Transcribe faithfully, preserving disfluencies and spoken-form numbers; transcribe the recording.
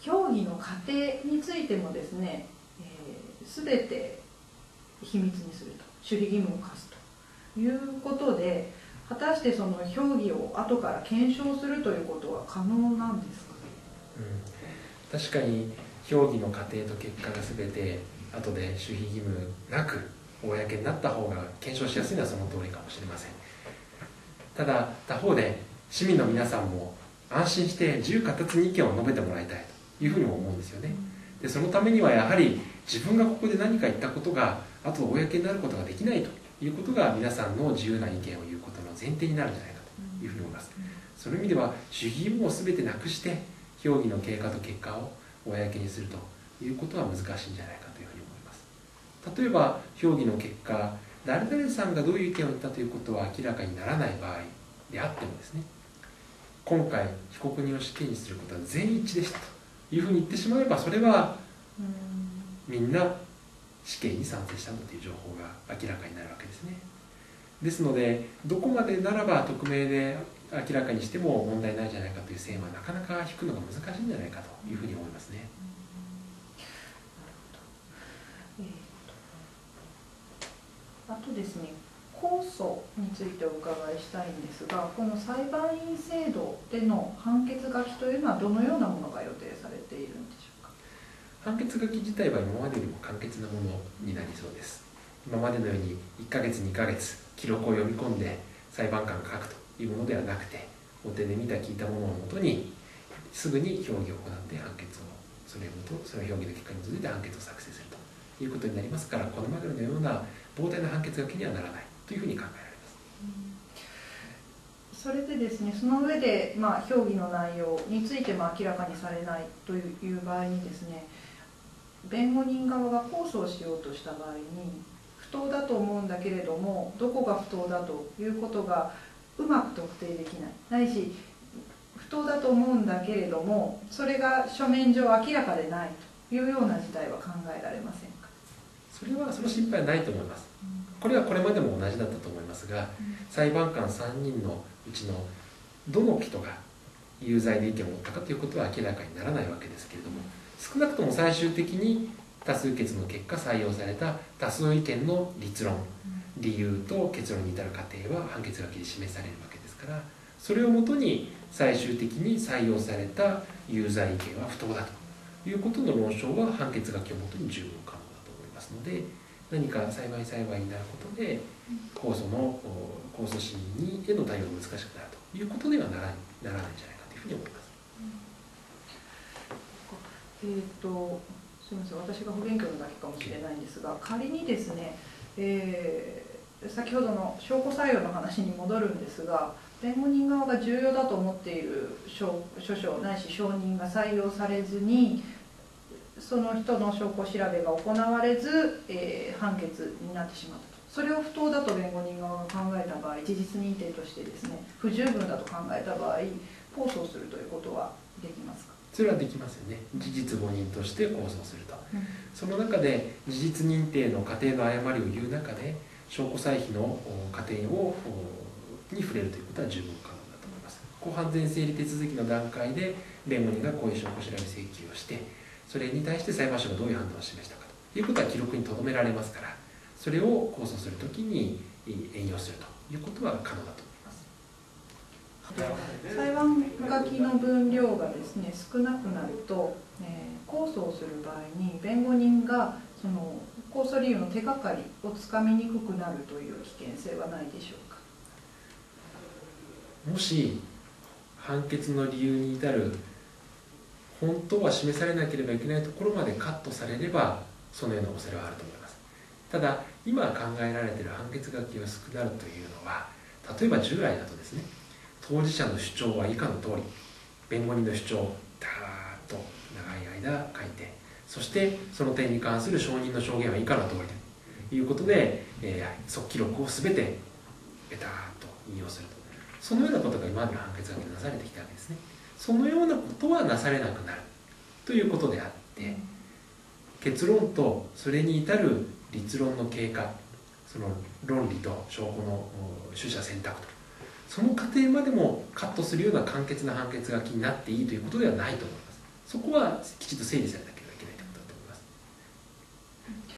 評議の過程についてもですね、すべ、えー、て秘密にすると、守秘義務を課すということで、果たしてその評議を後から検証するということは可能なんですか？ うん、確かに評議の過程と結果が全て後で守秘義務なく公になった方が検証しやすいのはその通りかもしれません。ただ他方で市民の皆さんも安心して自由闊達に意見を述べてもらいたいというふうにも思うんですよね。でそのためにはやはり自分がここで何か言ったことが後で公になることができないということが皆さんの自由な意見を言うことの前提になるんじゃないかというふうに思います。その意味では守秘義務を全てなくして評議の経過と結果を公にするということは難しいんじゃないかというふうに思います。例えば評議の結果、誰々さんがどういう意見を言ったということは明らかにならない場合であってもですね、今回被告人を死刑にすることは全一でしたというふうに言ってしまえば、それはみんな死刑に賛成したんだという情報が明らかになるわけですね。ですのでどこまでならば匿名で明らかにしても問題ないんじゃないかという線はなかなか引くのが難しいんじゃないかというふうに思いますね。 あとですね、控訴についてお伺いしたいんですが、この裁判員制度での判決書きというのはどのようなものが予定されているんでしょうか？ 判決書き自体は今までよりも簡潔なものになりそうです。今までのようにいっかげつにかげつ記録を読み込んで裁判官が書くというものではなくて、法廷で見た聞いたものをもとにすぐに評議を行って判決をそれをもとその評議の結果に基づいて判決を作成するということになりますから、このまでのような膨大な判決書きにはならないというふうに考えられます。 それでですね、その上で、まあ、評議の内容についても明らかにされないという場合にですね、弁護人側が控訴をしようとした場合に、不当だと思うんだけれどもどこが不当だということがうまく特定できない、ないし不当だと思うんだけれどもそれが書面上明らかでないというような事態は考えられませんか？ それはその心配はないと思います。これはこれまでも同じだったと思いますが、裁判官さんにんのうちのどの人が有罪で意見を持ったかということは明らかにならないわけですけれども、少なくとも最終的に多数決の結果採用された多数意見の立論、理由と結論に至る過程は判決書きで示されるわけですから、それをもとに最終的に採用された有罪意見は不当だということの論証は判決書きをもとに十分可能だと思いますので、何か裁判員裁判員になることで控訴の控訴審にへの対応が難しくなるということではならないならないんじゃないかというふうに思います。 えーとすみません、私が不勉強なだけかもしれないんですが、仮にですね、えー、先ほどの証拠採用の話に戻るんですが、弁護人側が重要だと思っている書書ないし証人が採用されずに、その人の証拠調べが行われず、えー、判決になってしまったと。それを不当だと弁護人側が考えた場合、事実認定としてですね、不十分だと考えた場合、控訴するということはできますか？ それはできますよね。事実誤認として控訴すると、うん、その中で事実認定の過程の誤りを言う中で証拠採否の過程をに触れるということは十分可能だと思います。公判前整理手続きの段階で弁護人がこういう証拠調べ請求をして、それに対して裁判所がどういう判断を示したかということは記録に留められますから、それを控訴するときに援用するということは可能だと思います。 裁判書きの分量がですね少なくなると、えー、控訴をする場合に弁護人がその控訴理由の手がかりをつかみにくくなるという危険性はないでしょうか？ もし判決の理由に至る本当は示されなければいけないところまでカットされればそのような恐れはあると思います。ただ今考えられている判決書きが少なるというのは、例えば従来だとですね、当事者の主張は以下の通り、弁護人の主張をダーッと長い間書いて、そしてその点に関する証人の証言は以下の通りということで、えー、即記録を全てベターッと引用すると、そのようなことが今までの判決書きでなされてきたわけですね。そのようなことはなされなくなるということであって、結論とそれに至る立論の経過、その論理と証拠の取捨選択と、その過程までもカットするような簡潔な判決書きになっていいということではないと思います。 そこはきちっと整理され